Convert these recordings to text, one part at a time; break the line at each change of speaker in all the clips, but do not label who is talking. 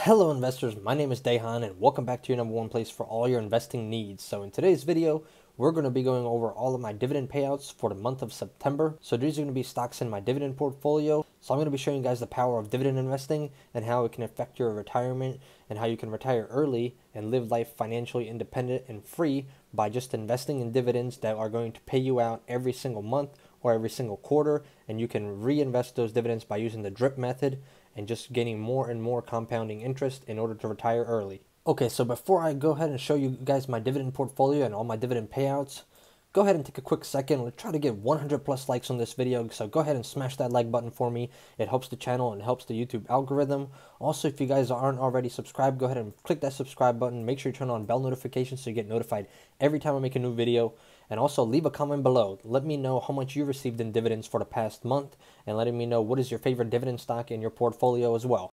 Hello investors, my name is Dehan and welcome back to your number one place for all your investing needs. So in today's video, we're going to be going over all of my dividend payouts for the month of September. So these are going to be stocks in my dividend portfolio. So I'm going to be showing you guys the power of dividend investing and how it can affect your retirement and how you can retire early and live life financially independent and free by just investing in dividends that are going to pay you out every single month or every single quarter, and you can reinvest those dividends by using the drip method and just getting more and more compounding interest in order to retire early. Okay, so before I go ahead and show you guys my dividend portfolio and all my dividend payouts, go ahead and take a quick second. Let's try to get 100 plus likes on this video, so go ahead and smash that like button for me. It helps the channel and helps the YouTube algorithm. Also, if you guys aren't already subscribed, go ahead and click that subscribe button. Make sure you turn on bell notifications so you get notified every time I make a new video. And also leave a comment below. Let me know how much you received in dividends for the past month, and letting me know what is your favorite dividend stock in your portfolio as well.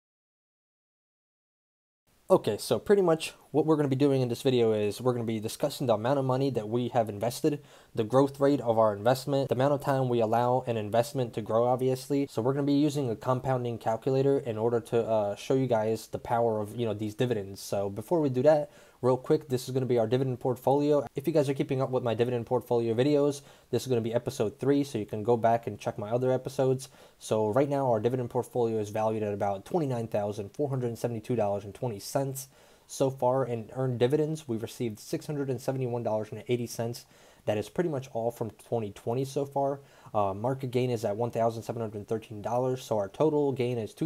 Okay, so pretty much what we're going to be doing in this video is we're going to be discussing the amount of money that we have invested, the growth rate of our investment, the amount of time we allow an investment to grow, obviously. So we're going to be using a compounding calculator in order to show you guys the power of, these dividends. So before we do that, real quick, this is going to be our dividend portfolio. If you guys are keeping up with my dividend portfolio videos, this is going to be episode 3, so you can go back and check my other episodes. So right now, our dividend portfolio is valued at about $29,472.20. So far in earned dividends, we've received $671.80. That is pretty much all from 2020 so far. Market gain is at $1,713, so our total gain is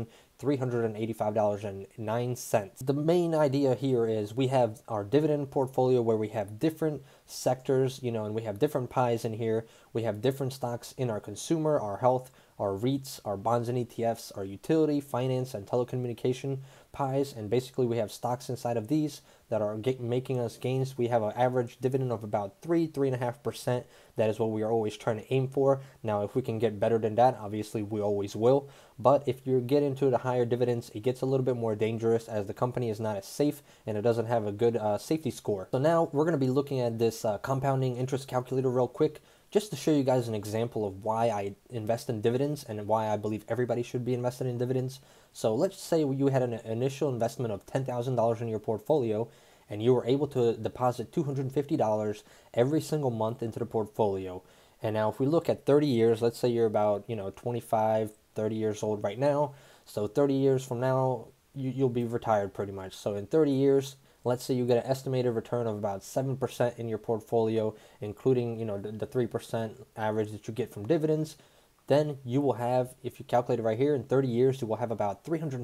$2,385.09. The main idea here is we have our dividend portfolio where we have different sectors, and we have different pies in here. We have different stocks in our consumer, our health, our REITs, our bonds and ETFs, our utility, finance, and telecommunication pies, and basically we have stocks inside of these that are making us gains. We have an average dividend of about 3.5%. That is what we are always trying to aim for. Now, if we can get better than that, obviously we always will. But if you get into the higher dividends, it gets a little bit more dangerous as the company is not as safe and it doesn't have a good safety score. So now we're going to be looking at this compounding interest calculator real quick, just to show you guys an example of why I invest in dividends and why I believe everybody should be invested in dividends. So let's say you had an initial investment of $10,000 in your portfolio and you were able to deposit $250 every single month into the portfolio. And now if we look at 30 years, let's say you're about 25, 30 years old right now. So 30 years from now, you'll be retired pretty much. So in 30 years, let's say you get an estimated return of about 7% in your portfolio, including the 3% average that you get from dividends. Then you will have, if you calculate it right here, in 30 years, you will have about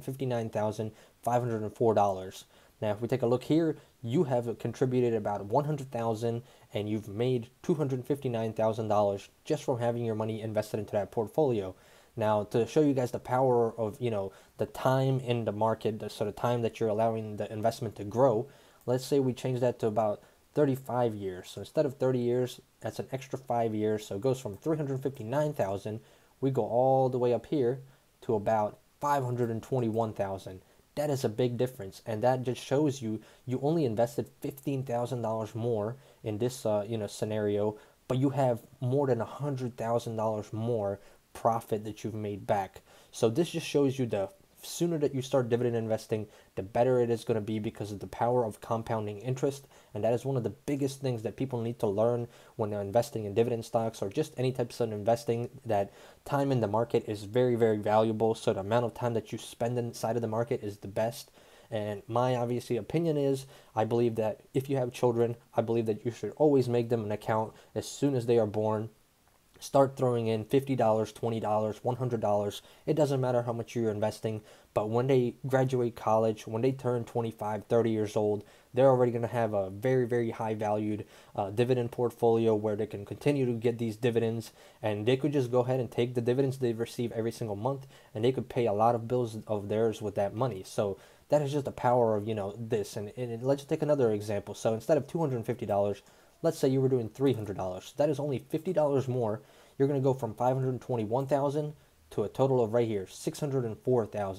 $359,504. Now, if we take a look here, you have contributed about $100,000 and you've made $259,000 just from having your money invested into that portfolio. Now, to show you guys the power of, the time in the market, the sort of time that you're allowing the investment to grow, let's say we change that to about 35 years. So instead of 30 years, that's an extra 5 years. So it goes from 359,000, we go all the way up here to about 521,000. That is a big difference, and that just shows you only invested $15,000 more in this scenario, but you have more than $100,000 more profit that you've made back. So this just shows you the sooner that you start dividend investing, the better it is going to be because of the power of compounding interest. And that is one of the biggest things that people need to learn when they're investing in dividend stocks or just any types of investing, that time in the market is very, very valuable. So the amount of time that you spend inside of the market is the best. And my obviously opinion is, I believe that if you have children, I believe that you should always make them an account as soon as they are born. Start throwing in $50, $20, $100. It doesn't matter how much you're investing, but when they graduate college, when they turn 25, 30 years old, they're already going to have a very, very high valued dividend portfolio where they can continue to get these dividends, and they could just go ahead and take the dividends they receive every single month, and they could pay a lot of bills of theirs with that money. So that is just the power of, this. And let's take another example. So instead of $250, let's say you were doing $300. That is only $50 more. You're going to go from $521,000 to a total of right here $604,000.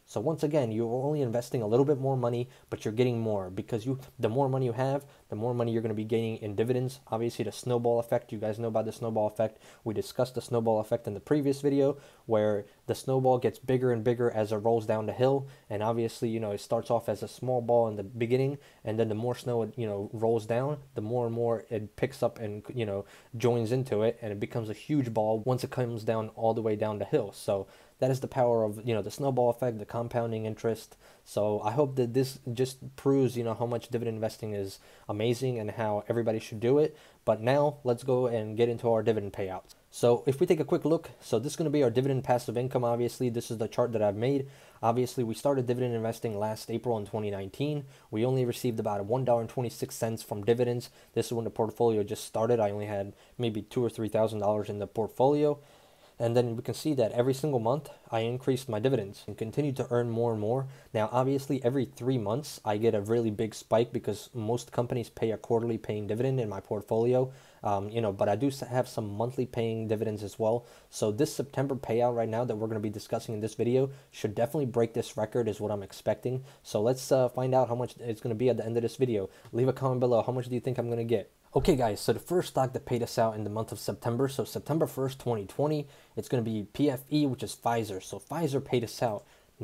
So once again, you're only investing a little bit more money, but you're getting more because the more money you have, the more money you're going to be gaining in dividends. Obviously, the snowball effect, you guys know about the snowball effect. We discussed the snowball effect in the previous video, where the snowball gets bigger and bigger as it rolls down the hill. And obviously, it starts off as a small ball in the beginning, and then the more snow it, rolls down, the more and more it picks up and, joins into it, and it becomes a huge ball once it comes down all the way down the hill. So that is the power of, the snowball effect, the compounding interest. So I hope that this just proves, how much dividend investing is amazing and how everybody should do it. But now let's go and get into our dividend payouts. So if we take a quick look, so this is going to be our dividend passive income. Obviously, this is the chart that I've made. Obviously, we started dividend investing last April in 2019. We only received about $1.26 from dividends. This is when the portfolio just started. I only had maybe $2,000 or $3,000 in the portfolio. And then we can see that every single month I increased my dividends and continued to earn more and more. Now, obviously, every 3 months I get a really big spike because most companies pay a quarterly paying dividend in my portfolio. But I do have some monthly paying dividends as well. So this September payout right now that we're going to be discussing in this video should definitely break this record is what I'm expecting. So let's find out how much it's going to be at the end of this video. Leave a comment below. How much do you think I'm going to get? Okay guys, so the first stock that paid us out in the month of September, so September 1st, 2020, it's going to be PFE, which is Pfizer. So Pfizer paid us out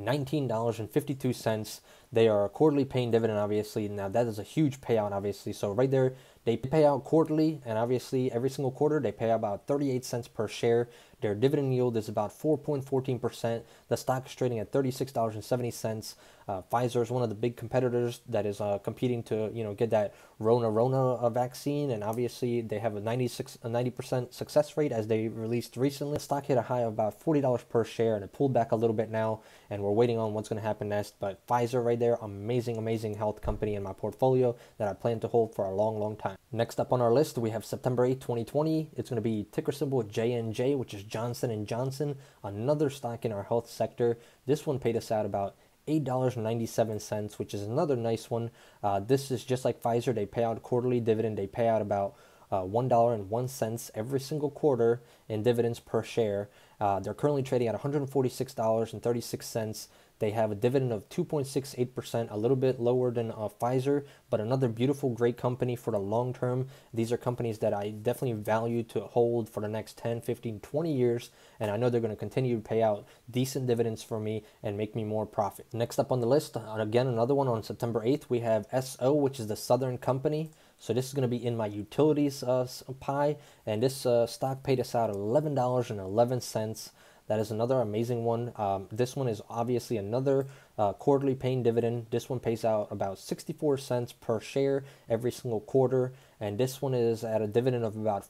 $19.52. They are a quarterly paying dividend, obviously. Now that is a huge payout, obviously. So right there, they pay out quarterly, and obviously every single quarter they pay out about 38 cents per share. Their dividend yield is about 4.14%. The stock is trading at $36.70. Pfizer is one of the big competitors that is competing to get that Rona vaccine, and obviously they have a 90% success rate as they released recently. The stock hit a high of about $40 per share, and it pulled back a little bit now, and we're waiting on what's going to happen next. But Pfizer right there, amazing health company in my portfolio that I plan to hold for a long time. Next up on our list, we have September 8th, 2020. It's going to be ticker symbol JNJ, which is Johnson & Johnson, another stock in our health sector. This one paid us out about $8.97, which is another nice one. This is just like Pfizer. They pay out a quarterly dividend. They pay out about $1.01 every single quarter in dividends per share. They're currently trading at $146.36. They have a dividend of 2.68%, a little bit lower than Pfizer, but another beautiful, great company for the long term. These are companies that I definitely value to hold for the next 10, 15, 20 years, and I know they're going to continue to pay out decent dividends for me and make me more profit. Next up on the list, again, another one on September 8th, we have SO, which is the Southern Company. So this is going to be in my utilities pie, and this stock paid us out $11.11. That is another amazing one. This one is obviously another quarterly paying dividend. This one pays out about 64 cents per share every single quarter, and this one is at a dividend of about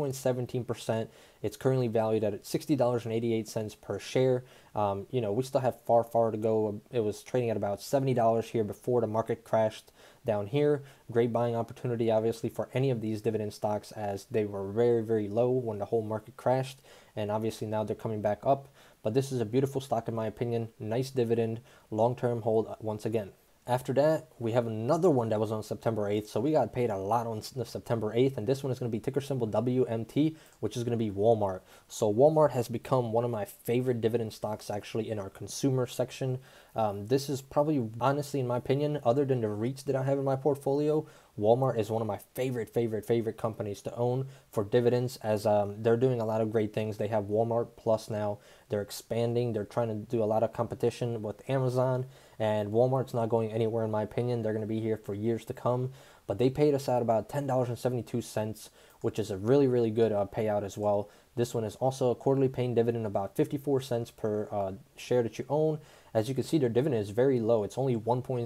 4.17%. It's currently valued at $60.88 per share. We still have far to go. It was trading at about $70 here before the market crashed down here. Great buying opportunity, obviously, for any of these dividend stocks, as they were very low when the whole market crashed, and obviously now they're coming back up. But this is a beautiful stock in my opinion. Nice dividend, long-term hold once again. After that, we have another one that was on September 8th. So we got paid a lot on September 8th. And this one is going to be ticker symbol WMT, which is going to be Walmart. So Walmart has become one of my favorite dividend stocks actually in our consumer section. This is probably, honestly, in my opinion, other than the REITs that I have in my portfolio, Walmart is one of my favorite companies to own for dividends, as they're doing a lot of great things. They have Walmart Plus now. They're expanding. They're trying to do a lot of competition with Amazon, and Walmart's not going anywhere in my opinion. They're going to be here for years to come. But they paid us out about $10.72, which is a really good payout as well. This one is also a quarterly paying dividend, about 54 cents per share that you own. As you can see, their dividend is very low. It's only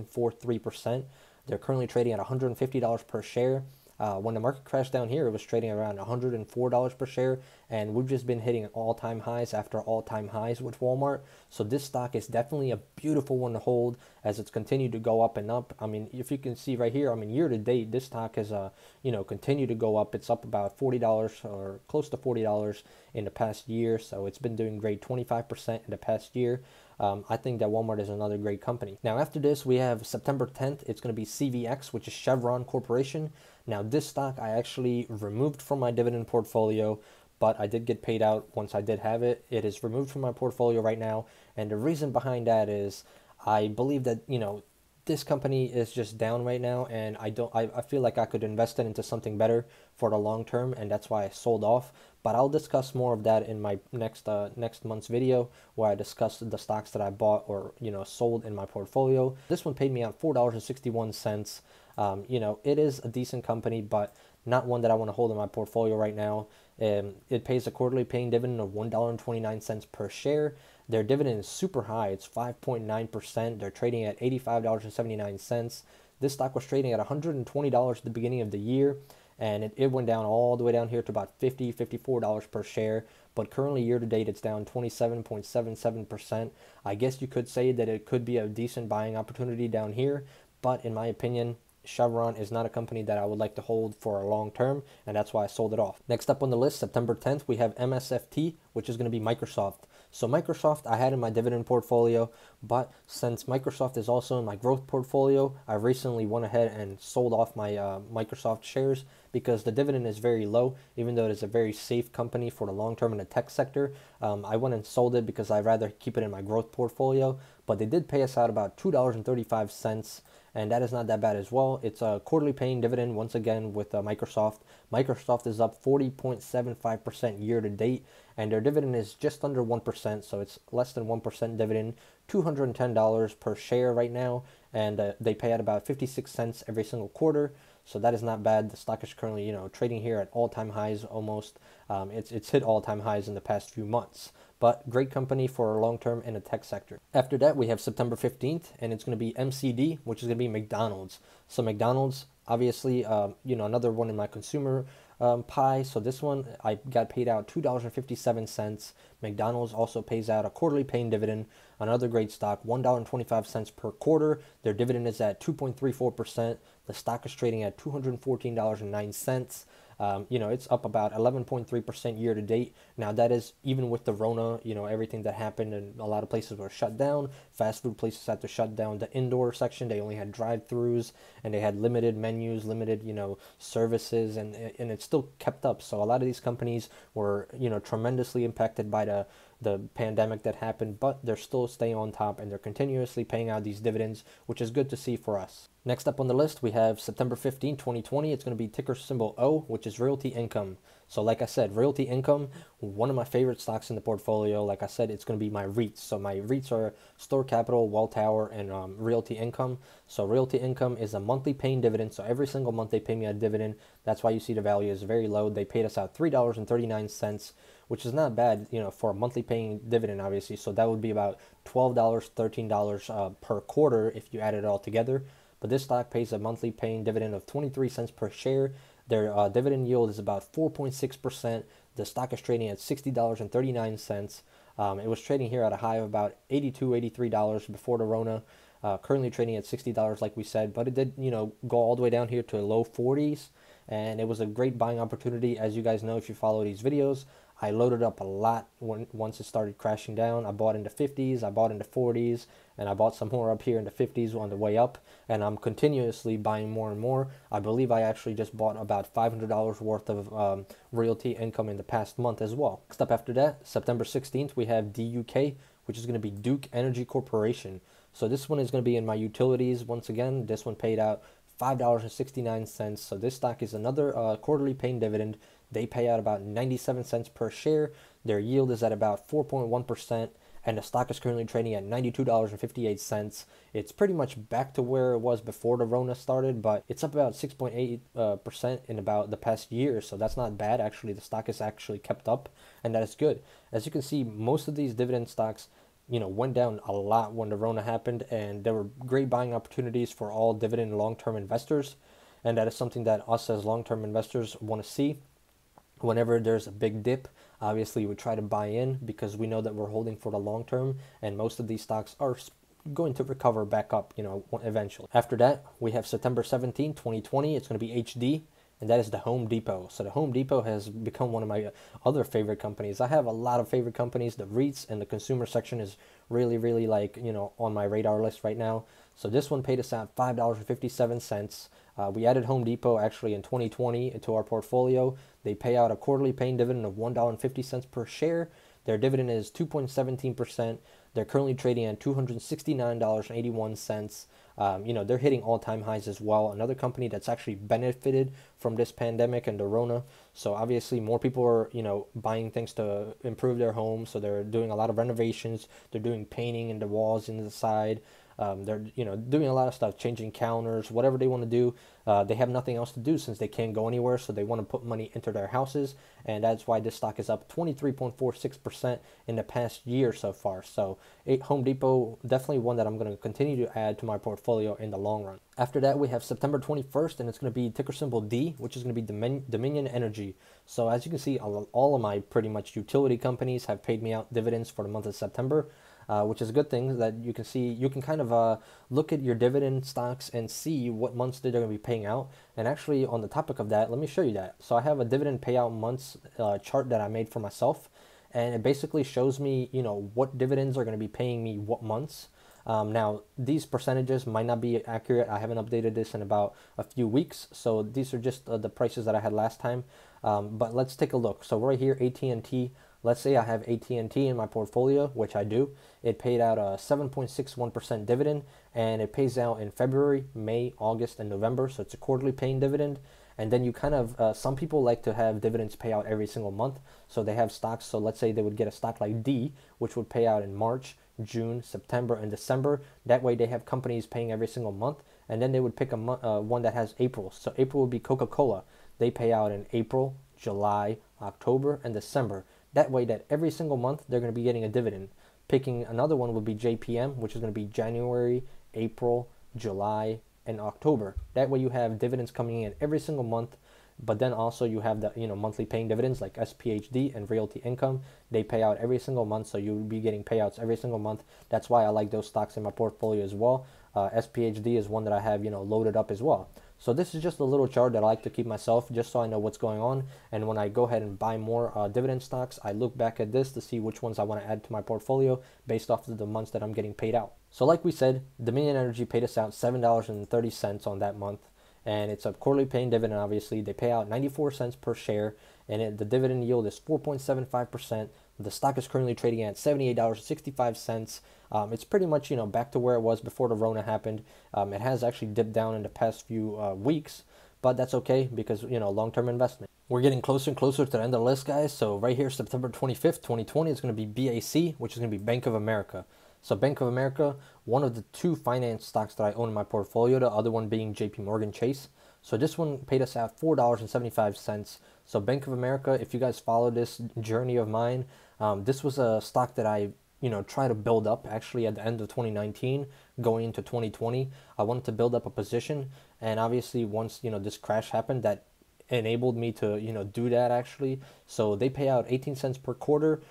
1.43%. They're currently trading at $150 per share. When the market crashed down here, it was trading around $104 per share, and we've just been hitting all-time highs after all-time highs with Walmart. So this stock is definitely a beautiful one to hold as it's continued to go up and up. I mean, if you can see right here, I mean, year to date, this stock has continued to go up. It's up about $40 or close to $40 in the past year. So it's been doing great, 25% in the past year. I think that Walmart is another great company. Now, after this, we have September 10th. It's going to be CVX, which is Chevron Corporation. Now, this stock I actually removed from my dividend portfolio, but I did get paid out once I did have it. It is removed from my portfolio right now, and the reason behind that is I believe that, this company is just down right now, and I feel like I could invest it into something better for the long term, and that's why I sold off. But I'll discuss more of that in my next month's video, where I discuss the stocks that I bought or sold in my portfolio. This one paid me out $4.61. It is a decent company, but not one that I want to hold in my portfolio right now. It pays a quarterly paying dividend of $1.29 per share. Their dividend is super high. It's 5.9%. They're trading at $85.79. This stock was trading at $120 at the beginning of the year, and it went down all the way down here to about $54 per share. But currently, year to date, it's down 27.77%. I guess you could say that it could be a decent buying opportunity down here, but in my opinion, Chevron is not a company that I would like to hold for a long term, and that's why I sold it off. Next up on the list, September 10th, we have MSFT, which is going to be Microsoft. So Microsoft I had in my dividend portfolio, but since Microsoft is also in my growth portfolio, I recently went ahead and sold off my Microsoft shares because the dividend is very low, even though it is a very safe company for the long term in the tech sector. I went and sold it because I'd rather keep it in my growth portfolio, but they did pay us out about $2.35, and that is not that bad as well. It's a quarterly paying dividend once again with Microsoft. Microsoft is up 40.75% year to date, and their dividend is just under 1%, so it's less than 1% dividend, $210 per share right now, and they pay out about 56 cents every single quarter. So that is not bad. The stock is currently, trading here at all-time highs almost. It's hit all-time highs in the past few months. But great company for long-term in the tech sector. After that, we have September 15th, and it's going to be MCD, which is going to be McDonald's. So McDonald's, obviously, another one in my consumer pie. So this one, I got paid out $2.57. McDonald's also pays out a quarterly paying dividend. Another great stock, $1.25 per quarter. Their dividend is at 2.34%. The stock is trading at $214.09. It's up about 11.3% year to date. Now that is even with the Rona, everything that happened, and a lot of places were shut down. Fast food places had to shut down the indoor section. They only had drive-throughs, and they had limited menus, limited, services, and it still kept up. So a lot of these companies were, tremendously impacted by the pandemic that happened, but they're still staying on top, and they're continuously paying out these dividends, which is good to see for us. Next up on the list, we have September 15, 2020. It's going to be ticker symbol O, which is Realty Income. So like I said, Realty Income, one of my favorite stocks in the portfolio. Like I said, it's going to be my REITs. So my REITs are Store Capital, Welltower, and Realty Income. So Realty Income is a monthly paying dividend. So every single month they pay me a dividend. That's why you see the value is very low. They paid us out $3.39, which is not bad, for a monthly paying dividend, obviously. So that would be about $12, $13 per quarter if you add it all together. But this stock pays a monthly paying dividend of 23 cents per share. Their dividend yield is about 4.6%. The stock is trading at $60.39. It was trading here at a high of about $82, $83 before the Rona. Currently trading at $60, like we said, but it did, go all the way down here to the low 40s, and it was a great buying opportunity. As you guys know, if you follow these videos, I loaded up a lot once it started crashing down. I bought into 50s, I bought into 40s, and I bought some more up here in the 50s on the way up, and I'm continuously buying more and more. I believe I actually just bought about $500 worth of Realty Income in the past month as well. Next up after that, September 16th, we have DUK, which is going to be Duke Energy Corporation. So this one is going to be in my utilities. Once again, this one paid out $5.69. So this stock is another quarterly paying dividend. They pay out about 97 cents per share. Their yield is at about 4.1%, and the stock is currently trading at $92.58. It's pretty much back to where it was before the Rona started, but it's up about 6.8% in about the past year, so that's not bad. Actually, the stock is actually kept up, and that is good. As you can see, most of these dividend stocks went down a lot when the Rona happened, and there were great buying opportunities for all dividend long-term investors, and that is something that us as long-term investors want to see. Whenever there's a big dip, obviously we try to buy in because we know that we're holding for the long term, and most of these stocks are going to recover back up, eventually. After that, we have September 17, 2020. It's going to be HD, and that is the Home Depot. So the Home Depot has become one of my other favorite companies. I have a lot of favorite companies. The REITs and the consumer section is really, really on my radar list right now. So this one paid us out $5.57. We added Home Depot actually in 2020 into our portfolio. They pay out a quarterly paying dividend of $1.50 per share. Their dividend is 2.17%. They're currently trading at $269.81. They're hitting all-time highs as well. Another company that's actually benefited from this pandemic and the Rona. So obviously more people are, buying things to improve their homes. So they're doing a lot of renovations. They're doing painting in the walls and the side. They're doing a lot of stuff, changing counters, whatever they want to do. They have nothing else to do since they can't go anywhere, so they want to put money into their houses, and that's why this stock is up 23.46% in the past year so far. So Home Depot, definitely one that I'm going to continue to add to my portfolio in the long run. After that, we have September 21st, and it's going to be ticker symbol D, which is going to be Dominion Energy. So as you can see, all of my pretty much utility companies have paid me out dividends for the month of September. Which is a good thing that you can see. You can kind of look at your dividend stocks and see what months they're going to be paying out. And actually, on the topic of that, let me show you that. So I have a dividend payout months chart that I made for myself, and it basically shows me, what dividends are going to be paying me what months. Now, these percentages might not be accurate. I haven't updated this in about a few weeks, so these are just the prices that I had last time. But let's take a look. So right here, AT&T. Let's say I have AT&T in my portfolio, which I do. It paid out a 7.61% dividend, and it pays out in February, May, August, and November. So it's a quarterly paying dividend. And then you kind of, some people like to have dividends pay out every single month. So they have stocks. So let's say they would get a stock like D, which would pay out in March, June, September, and December. That way they have companies paying every single month. And then they would pick one that has April. So April would be Coca-Cola. They pay out in April, July, October, and December. That way that every single month they're going to be getting a dividend. Picking another one would be JPM, which is going to be January, April, July, and October. That way you have dividends coming in every single month, but then also you have the monthly paying dividends like SPHD and Realty Income. They pay out every single month, so you'll be getting payouts every single month. That's why I like those stocks in my portfolio as well. SPHD is one that I have loaded up as well. So this is just a little chart that I like to keep myself just so I know what's going on. And when I go ahead and buy more dividend stocks, I look back at this to see which ones I want to add to my portfolio based off of the months that I'm getting paid out. So like we said, Dominion Energy paid us out $7.30 on that month. And it's a quarterly paying dividend, obviously. They pay out 94 cents per share, and the dividend yield is 4.75%. The stock is currently trading at $78.65. It's pretty much, back to where it was before the Rona happened. It has actually dipped down in the past few weeks, but that's okay because, long-term investment. We're getting closer and closer to the end of the list, guys. So right here, September 25th, 2020, is going to be BAC, which is going to be Bank of America. So Bank of America, one of the two finance stocks that I own in my portfolio, the other one being JP Morgan Chase. So this one paid us out $4.75. So Bank of America, if you guys follow this journey of mine, this was a stock that I try to build up actually at the end of 2019 going into 2020. I wanted to build up a position, and obviously once this crash happened, that enabled me to do that actually. So they pay out 18 cents per quarter,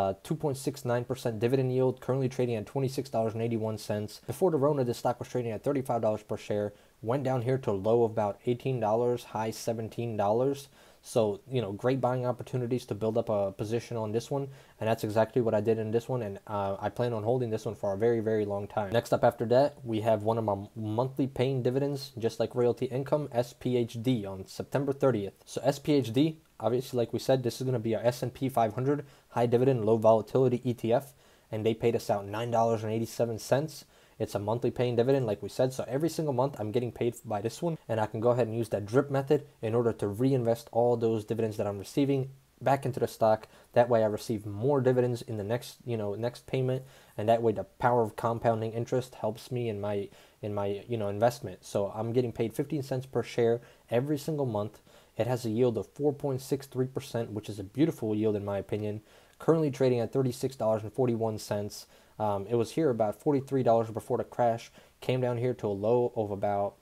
2.69% dividend yield, currently trading at $26.81. Before the Rona, this stock was trading at $35 per share, went down here to a low of about $18, high $17. So, great buying opportunities to build up a position on this one. And that's exactly what I did in this one. And I plan on holding this one for a very, very long time. Next up after that, we have one of my monthly paying dividends, just like Realty Income, SPHD, on September 30th. So SPHD, obviously, like we said, this is going to be a S&P 500 high dividend, low volatility ETF. And they paid us out $9.87. It's a monthly paying dividend, like we said. So every single month I'm getting paid by this one, and I can go ahead and use that drip method in order to reinvest all those dividends that I'm receiving back into the stock. That way I receive more dividends in the next payment, and that way the power of compounding interest helps me in my investment. So I'm getting paid 15 cents per share every single month. It has a yield of 4.63%, which is a beautiful yield in my opinion. Currently trading at $36.41. It was here about $43 before the crash, came down here to a low of about,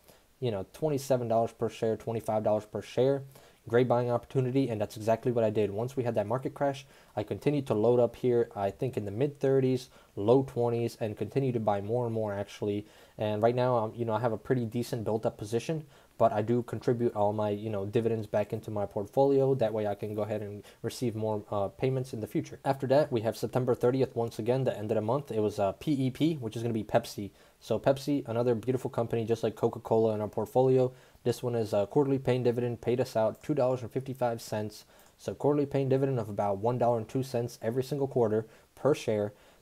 $27 per share, $25 per share. Great buying opportunity, and that's exactly what I did. Once we had that market crash, I continued to load up here, I think in the mid 30s, low 20s, and continue to buy more and more actually. And right now, I have a pretty decent built up position, but I do contribute all my, dividends back into my portfolio. That way I can go ahead and receive more payments in the future. After that, we have September 30th, once again, the end of the month. It was PEP, which is going to be Pepsi. So Pepsi, another beautiful company, just like Coca-Cola in our portfolio. This one is a quarterly paying dividend, paid us out $2.55. So quarterly paying dividend of about $1.02 every single quarter per share.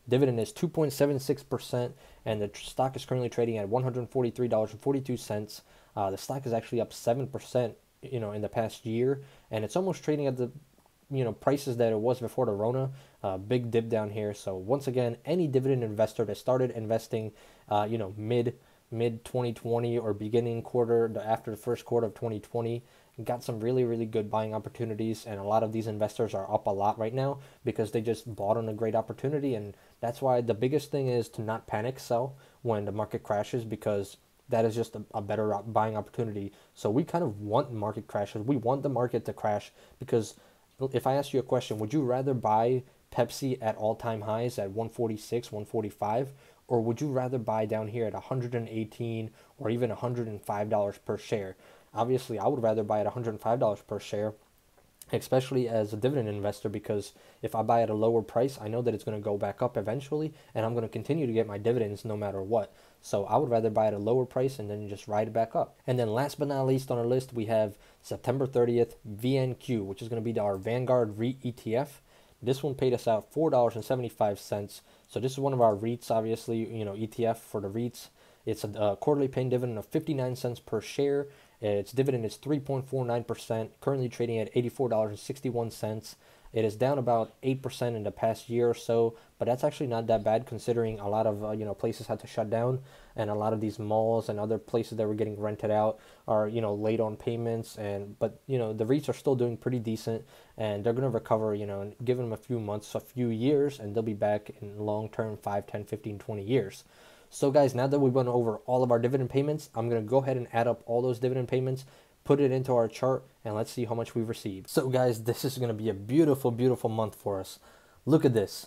Dividend is 2.76%, and the stock is currently trading at $143.42. The stock is actually up 7%, in the past year, and it's almost trading at the prices that it was before the Rona. Big dip down here. So once again, any dividend investor that started investing, mid 2020 or beginning quarter after the first quarter of 2020, got some really, really good buying opportunities, and a lot of these investors are up a lot right now because they just bought on a great opportunity. And that's why the biggest thing is to not panic sell when the market crashes, because that is just a better buying opportunity. So we kind of want market crashes. We want the market to crash, because if I ask you a question, would you rather buy Pepsi at all-time highs at 146, 145, or would you rather buy down here at 118 or even $105 per share? Obviously, I would rather buy at $105 per share, especially as a dividend investor, because if I buy at a lower price, I know that it's going to go back up eventually, and I'm going to continue to get my dividends no matter what. So I would rather buy at a lower price and then just ride it back up. And then last but not least on our list, we have September 30th, VNQ, which is going to be our Vanguard REIT ETF. This one paid us out $4.75. So this is one of our REITs, obviously, ETF for the REITs. It's a quarterly paying dividend of 59 cents per share. Its dividend is 3.49%, currently trading at $84.61. It is down about 8% in the past year or so, but that's actually not that bad considering a lot of places had to shut down, and a lot of these malls and other places that were getting rented out are late on payments. But the REITs are still doing pretty decent, and they're going to recover, and give them a few months, a few years, and they'll be back in long term, 5, 10, 15, 20 years. So guys, now that we went over all of our dividend payments, I'm going to go ahead and add up all those dividend payments, put it into our chart, and let's see how much we've received. So guys, this is going to be a beautiful, beautiful month for us. Look at this.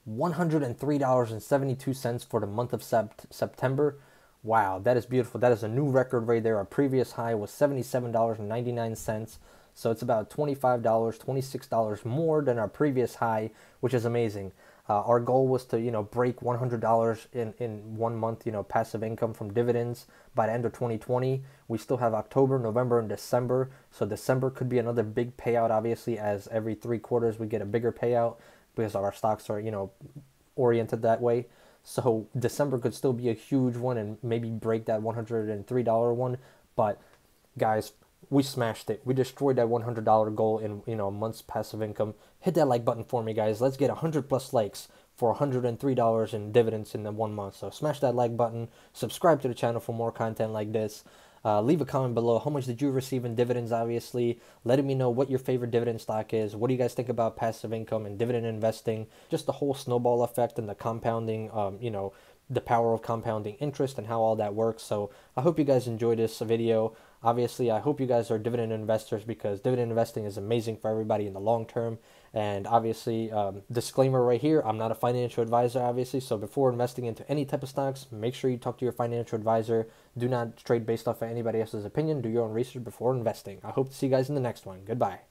$103.72 for the month of September. Wow, that is beautiful. That is a new record right there. Our previous high was $77.99. So it's about $25, $26 more than our previous high, which is amazing. Our goal was to, break $100 in 1 month, passive income from dividends by the end of 2020. We still have October, November, and December. So December could be another big payout, obviously, as every 3 quarters we get a bigger payout because our stocks are, oriented that way. So December could still be a huge one and maybe break that $103 one. But guys, we smashed it. We destroyed that $100 goal in a month's passive income. Hit that like button for me, guys. Let's get 100 plus likes for $103 in dividends in the 1 month. So smash that like button. Subscribe to the channel for more content like this. Leave a comment below. How much did you receive in dividends, obviously? Letting me know what your favorite dividend stock is. What do you guys think about passive income and dividend investing? Just the whole snowball effect and the compounding, the power of compounding interest and how all that works. So I hope you guys enjoyed this video. Obviously, I hope you guys are dividend investors, because dividend investing is amazing for everybody in the long term. And obviously, disclaimer right here, I'm not a financial advisor, obviously. So before investing into any type of stocks, make sure you talk to your financial advisor. Do not trade based off of anybody else's opinion. Do your own research before investing. I hope to see you guys in the next one. Goodbye.